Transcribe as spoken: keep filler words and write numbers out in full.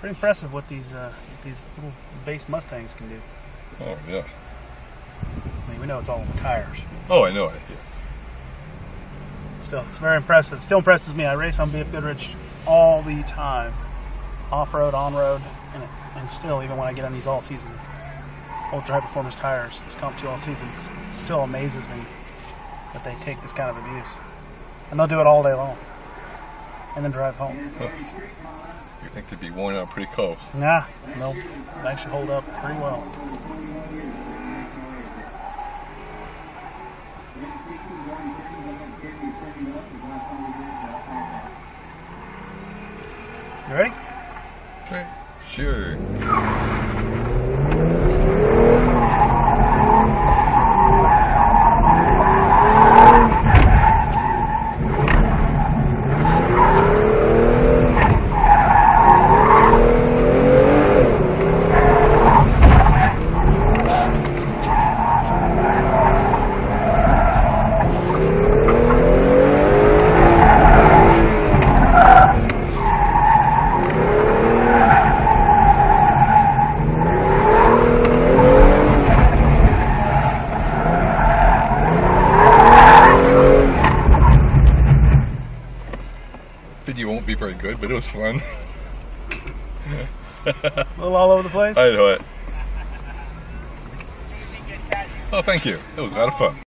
pretty impressive what these uh, these little base Mustangs can do. Oh yeah. I mean, we know it's all in the tires. Oh, I know it. Yes. Still, it's very impressive. Still impresses me. I race on B F Goodrich all the time, off-road, on-road, and, it, and still, even when I get on these all-season ultra high-performance tires, this Comp two all-season, it still amazes me that they take this kind of abuse, and they'll do it all day long, and then drive home. Huh. You think they'd be worn out pretty close? Nah, they'll actually hold up pretty well. You ready? Okay. Sure. Video won't be very good, but it was fun. A little all over the place? I know it. Oh, thank you. It was a lot of fun.